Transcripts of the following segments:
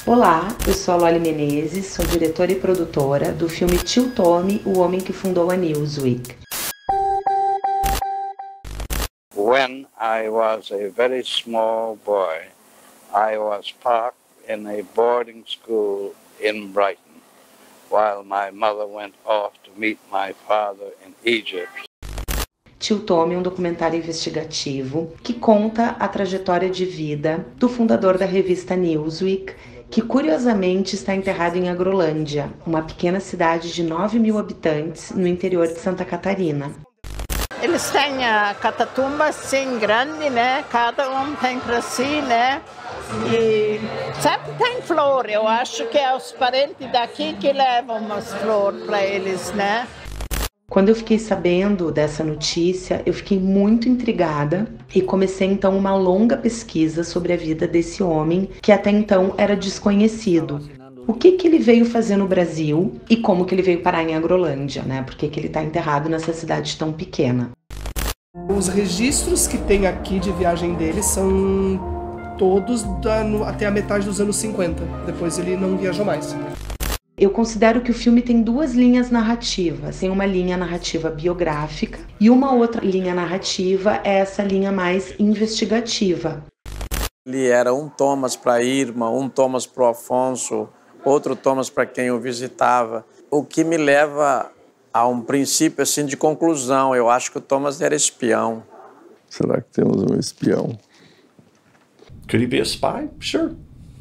Olá, eu sou a Loli Menezes, sou diretora e produtora do filme Tio Tommy, o homem que fundou a Newsweek. When I was a very small boy, I was parked in a boarding school in Brighton, while my mother went off to meet my father in Egypt. Tio Tommy é um documentário investigativo que conta a trajetória de vida do fundador da revista Newsweek, que curiosamente está enterrado em Agrolândia, uma pequena cidade de 9.000 habitantes no interior de Santa Catarina. Eles têm a catatumba assim grande, né? Cada um tem para si, né? E sempre tem flor. Eu acho que é os parentes daqui que levam umas flores para eles, né? Quando eu fiquei sabendo dessa notícia, eu fiquei muito intrigada e comecei então uma longa pesquisa sobre a vida desse homem que até então era desconhecido. O que ele veio fazer no Brasil e como que ele veio parar em Agrolândia, né? Por que ele está enterrado nessa cidade tão pequena? Os registros que tem aqui de viagem dele são todos até a metade dos anos 50. Depois ele não viajou mais. Eu considero que o filme tem duas linhas narrativas. Tem uma linha narrativa biográfica e uma outra linha narrativa é essa linha mais investigativa. Ele era um Thomas para a Irma, um Thomas para o Afonso, outro Thomas para quem o visitava. O que me leva a um princípio assim, de conclusão. Eu acho que o Thomas era espião. Será que temos um espião? Could he be a spy? Sure.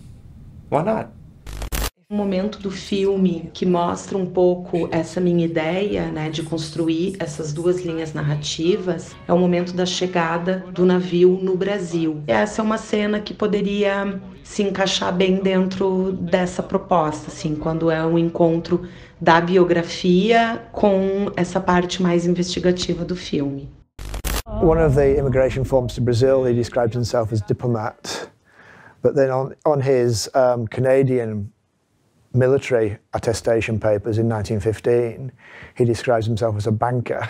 Why not? Um momento do filme que mostra um pouco essa minha ideia, né, de construir essas duas linhas narrativas, é o momento da chegada do navio no Brasil. Essa é uma cena que poderia se encaixar bem dentro dessa proposta, assim, quando é um encontro da biografia com essa parte mais investigativa do filme. One of the immigration forms to Brazil, he describes himself as diplomat, but then on his Canadian military attestation papers in 1915, he describes himself as a banker.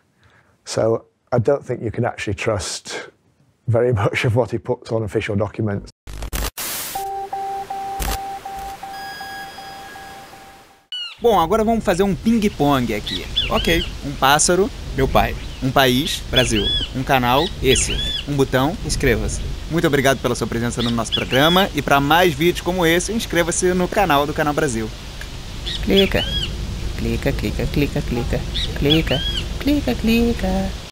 So I don't think you can actually trust very much of what he puts on official documents. Bom, agora vamos fazer um ping-pong aqui. Ok, um pássaro, meu pai. Um país, Brasil. Um canal, esse. Um botão, inscreva-se. Muito obrigado pela sua presença no nosso programa e para mais vídeos como esse, inscreva-se no canal do Canal Brasil. Clica. Clica, clica, clica, clica. Clica, clica, clica.